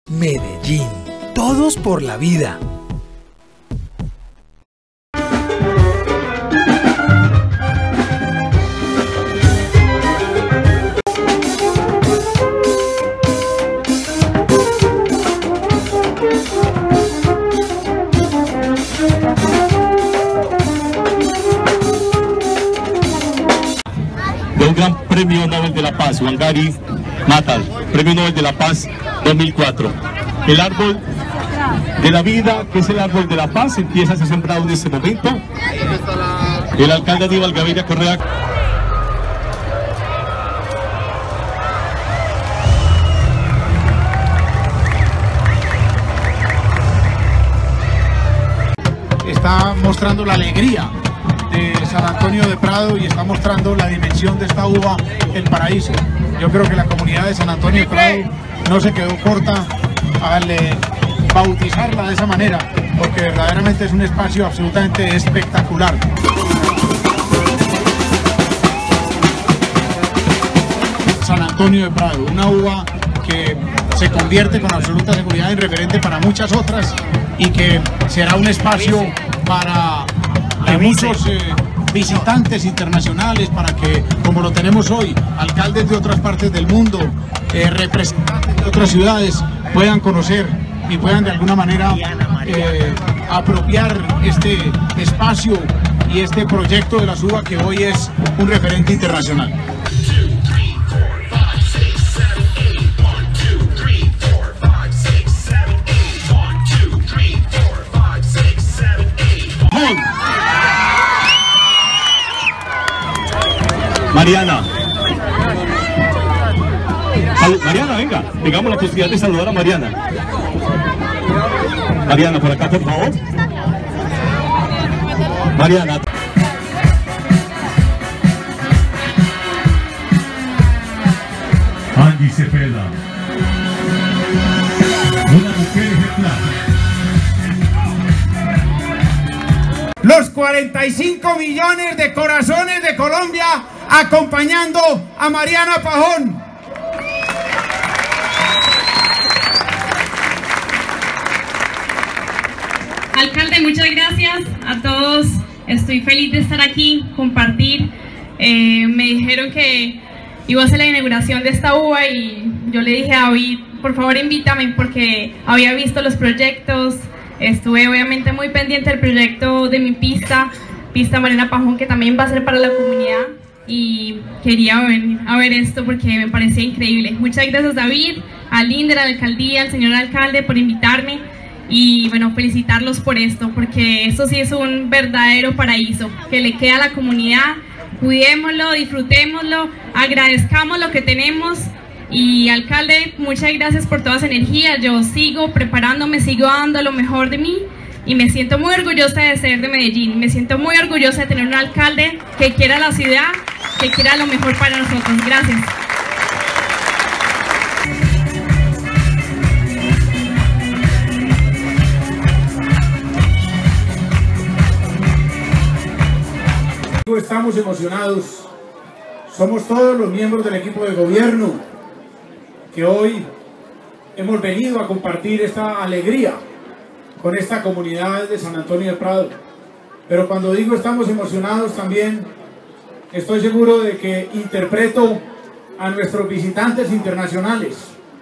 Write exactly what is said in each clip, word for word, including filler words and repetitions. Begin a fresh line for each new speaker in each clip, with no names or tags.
Medellín, todos por la vida.
De un gran premio Nobel de la Paz, Wangari Maathai, Premio Nobel de la Paz dos mil cuatro. El árbol de la vida, que es el árbol de la paz, empieza a ser sembrado en este momento. El alcalde Aníbal Gaviria Correa.
Está mostrando la alegría de San Antonio de Prado y está mostrando la dimensión de esta uva, el paraíso. Yo creo que la comunidad de San Antonio de Prado no se quedó corta al eh, bautizarla de esa manera, porque verdaderamente es un espacio absolutamente espectacular. San Antonio de Prado, una uva que se convierte con absoluta seguridad en referente para muchas otras y que será un espacio para eh, muchos eh, visitantes internacionales, para que, como lo tenemos hoy, alcaldes de otras partes del mundo, eh, representantes de otras ciudades puedan conocer y puedan de alguna manera eh, apropiar este espacio y este proyecto de la uva que hoy es un referente internacional.
Mariana. Sal Mariana, venga, tengamos la posibilidad de saludar a Mariana. Mariana, por acá, por favor. Mariana.
Angie Cepeda, una mujer ejemplar.
Los cuarenta y cinco millones de corazones de Colombia acompañando a Mariana Pajón.
Alcalde, muchas gracias a todos. Estoy feliz de estar aquí, compartir. Eh, me dijeron que iba a hacer la inauguración de esta uva y yo le dije a David, por favor invítame, porque había visto los proyectos. Estuve obviamente muy pendiente del proyecto de mi pista, Pista Mariana Pajón, que también va a ser para la comunidad, y quería venir a ver esto porque me parecía increíble. Muchas gracias, David, a Linda, a la alcaldía, al señor alcalde por invitarme, y bueno, felicitarlos por esto, porque esto sí es un verdadero paraíso que le queda a la comunidad. Cuidémoslo, disfrutémoslo, agradezcamos lo que tenemos. Y alcalde, muchas gracias por toda esa energía. Yo sigo preparándome, sigo dando lo mejor de mí y me siento muy orgullosa de ser de Medellín. Me siento muy orgullosa de tener un alcalde que quiera la ciudad, que quiera lo mejor para nosotros. Gracias.
Estamos emocionados. Somos todos los miembros del equipo de gobierno que hoy hemos venido a compartir esta alegría con esta comunidad de San Antonio de Prado. Pero cuando digo estamos emocionados, también estoy seguro de que interpreto a nuestros visitantes internacionales.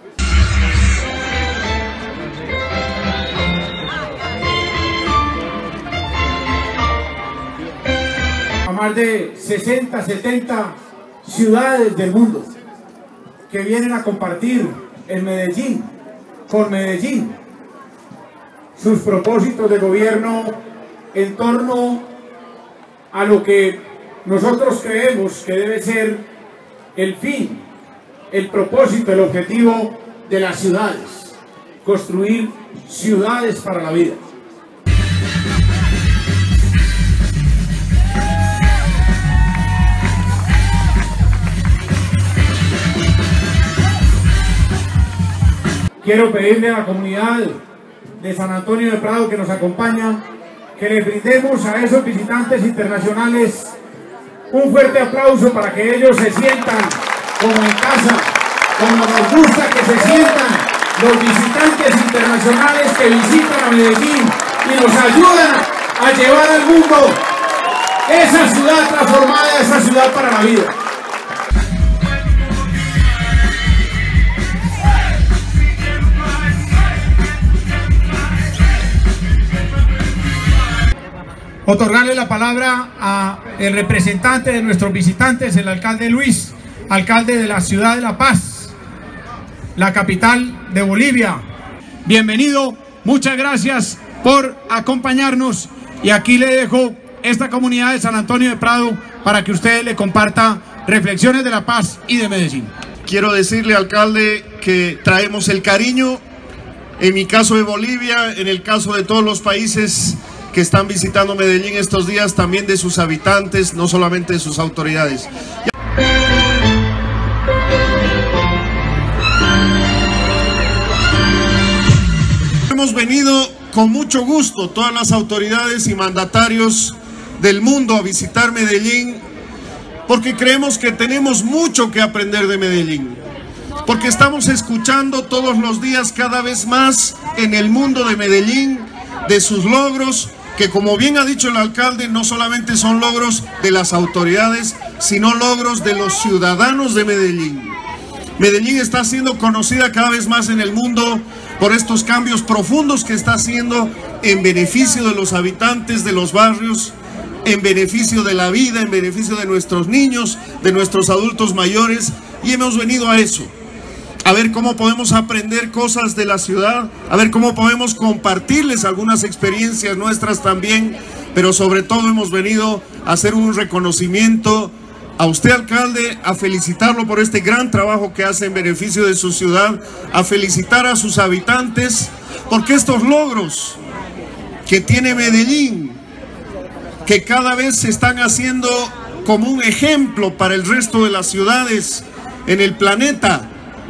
A más de sesenta, setenta ciudades del mundo que vienen a compartir en Medellín, con Medellín, sus propósitos de gobierno en torno a lo que nosotros creemos que debe ser el fin, el propósito, el objetivo de las ciudades: construir ciudades para la vida. Quiero pedirle a la comunidad de San Antonio de Prado que nos acompaña, que le brindemos a esos visitantes internacionales un fuerte aplauso para que ellos se sientan como en casa, como nos gusta que se sientan
los visitantes internacionales que visitan a Medellín y nos ayudan a llevar al mundo esa ciudad transformada, esa ciudad para la vida. Otorgarle la palabra al representante de nuestros visitantes, el alcalde Luis, alcalde de la ciudad de La Paz, la capital de Bolivia. Bienvenido, muchas gracias por acompañarnos y aquí le dejo esta comunidad de San Antonio de Prado para que usted le comparta reflexiones de La Paz y de Medellín.
Quiero decirle, alcalde, que traemos el cariño, en mi caso de Bolivia, en el caso de todos los países que están visitando Medellín estos días, también de sus habitantes, no solamente de sus autoridades. Hemos venido con mucho gusto, todas las autoridades y mandatarios del mundo, a visitar Medellín, porque creemos que tenemos mucho que aprender de Medellín, porque estamos escuchando todos los días cada vez más en el mundo de Medellín, de sus logros, que como bien ha dicho el alcalde, no solamente son logros de las autoridades, sino logros de los ciudadanos de Medellín. Medellín está siendo conocida cada vez más en el mundo por estos cambios profundos que está haciendo en beneficio de los habitantes de los barrios, en beneficio de la vida, en beneficio de nuestros niños, de nuestros adultos mayores, y hemos venido a eso, a ver cómo podemos aprender cosas de la ciudad, a ver cómo podemos compartirles algunas experiencias nuestras también, pero sobre todo hemos venido a hacer un reconocimiento a usted, alcalde, a felicitarlo por este gran trabajo que hace en beneficio de su ciudad, a felicitar a sus habitantes, porque estos logros que tiene Medellín, que cada vez se están haciendo como un ejemplo para el resto de las ciudades en el planeta,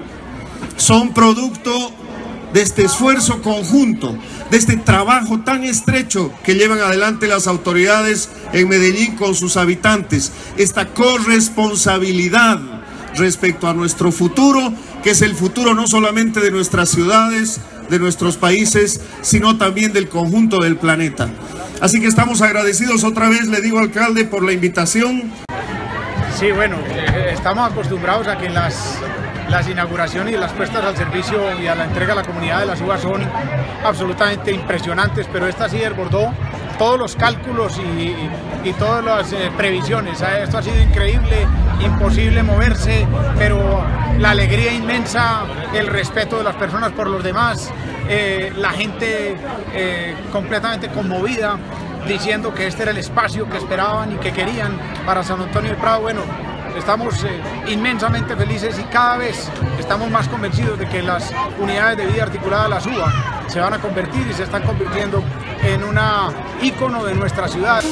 son producto de este esfuerzo conjunto, de este trabajo tan estrecho que llevan adelante las autoridades en Medellín con sus habitantes, esta corresponsabilidad respecto a nuestro futuro, que es el futuro no solamente de nuestras ciudades, de nuestros países, sino también del conjunto del planeta. Así que estamos agradecidos otra vez, le digo, alcalde, por la invitación.
Sí, bueno, eh, estamos acostumbrados a que las, las inauguraciones y las puestas al servicio y a la entrega a la comunidad de las uvas son absolutamente impresionantes, pero esta sí desbordó todos los cálculos y, y, y todas las eh, previsiones. Esto ha sido increíble, imposible moverse, pero la alegría inmensa, el respeto de las personas por los demás, eh, la gente eh, completamente conmovida, diciendo que este era el espacio que esperaban y que querían para San Antonio de Prado. Bueno, estamos eh, inmensamente felices y cada vez estamos más convencidos de que las unidades de vida articulada, las U A, se van a convertir y se están convirtiendo en una ícono de nuestra ciudad.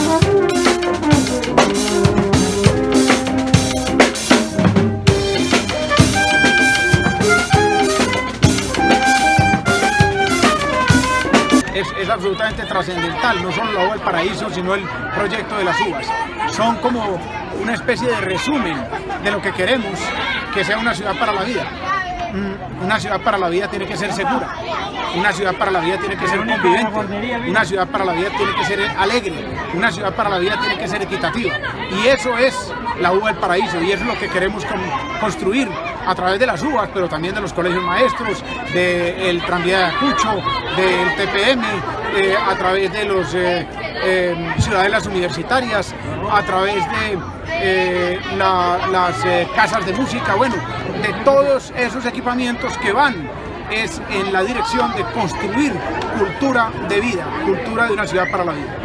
Es, es absolutamente trascendental, no solo la uva del paraíso, sino el proyecto de las uvas. Son como una especie de resumen de lo que queremos que sea una ciudad para la vida. Una ciudad para la vida tiene que ser segura, una ciudad para la vida tiene que ser convivente, una ciudad para la vida tiene que ser alegre, una ciudad para la vida tiene que ser equitativa. Y eso es la uva del paraíso y eso es lo que queremos construir a través de las uvas, pero también de los colegios maestros, del tranvía de Ayacucho, del T P M, eh, a través de los eh, eh, ciudadelas universitarias, a través de eh, la, las eh, casas de música, bueno, de todos esos equipamientos que van es en la dirección de construir cultura de vida, cultura de una ciudad para la vida.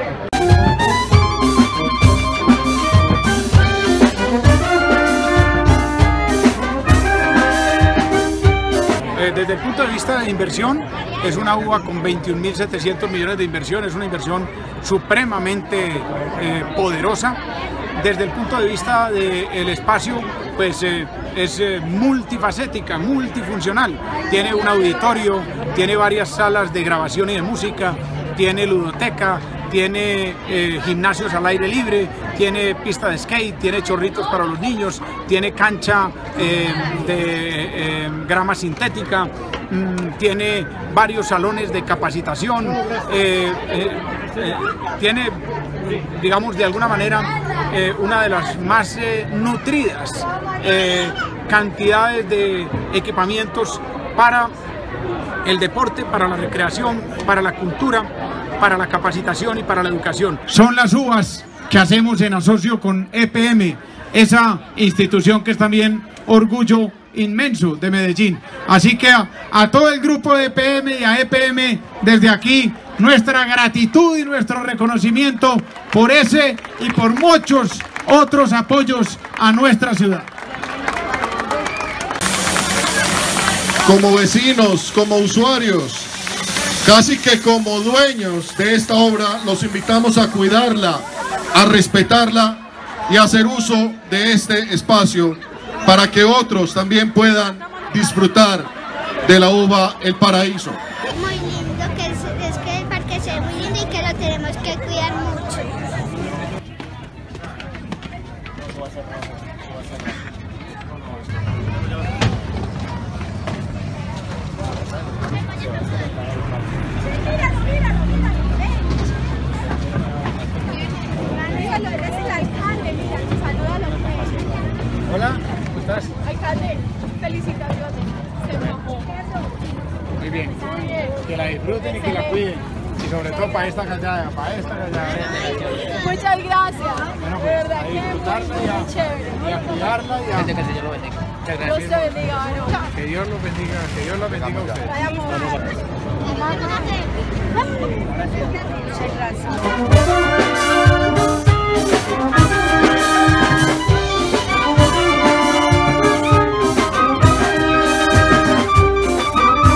Desde el punto de vista de inversión, es una uva con veintiún mil setecientos millones de inversión, es una inversión supremamente eh, poderosa. Desde el punto de vista del espacio, pues eh, es eh, multifacética, multifuncional. Tiene un auditorio, tiene varias salas de grabación y de música, tiene ludoteca, tiene eh, gimnasios al aire libre, tiene pista de skate, tiene chorritos para los niños, tiene cancha eh, de eh, grama sintética, mmm, tiene varios salones de capacitación, eh, eh, eh, tiene, digamos, de alguna manera eh, una de las más eh, nutridas eh, cantidades de equipamientos para el deporte, para la recreación, para la cultura, para la capacitación y para la educación.
Son las uvas que hacemos en asocio con E P M, esa institución que es también orgullo inmenso de Medellín. Así que a, a todo el grupo de E P M y a E P M desde aquí nuestra gratitud y nuestro reconocimiento por ese y por muchos otros apoyos a nuestra ciudad.
Como vecinos, como usuarios, casi que como dueños de esta obra, los invitamos a cuidarla, a respetarla y a hacer uso de este espacio para que otros también puedan disfrutar de la uva El Paraíso.
Muy lindo, que es, es que el parque se ve muy lindo y que lo tenemos que cuidar mucho.
Hola, ¿cómo estás?
Alcalde, felicitaciones. Se enojó.
Muy bien. Que la disfruten y que la cuiden. Y sobre todo para esta callada, para esta callada.
Muchas gracias.
Bueno,
de
pues,
verdad
a
que muy,
disfrutarla y a,
muy chévere.
y a cuidarla y a...
Que el Señor lo bendiga. Muchas
Dios
gracias.
te bendiga, varón.
Que Dios los bendiga, que Dios los bendiga a ustedes.
Vayamos. Muchas gracias.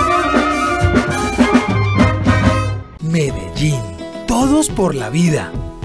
Medellín, todos por la vida.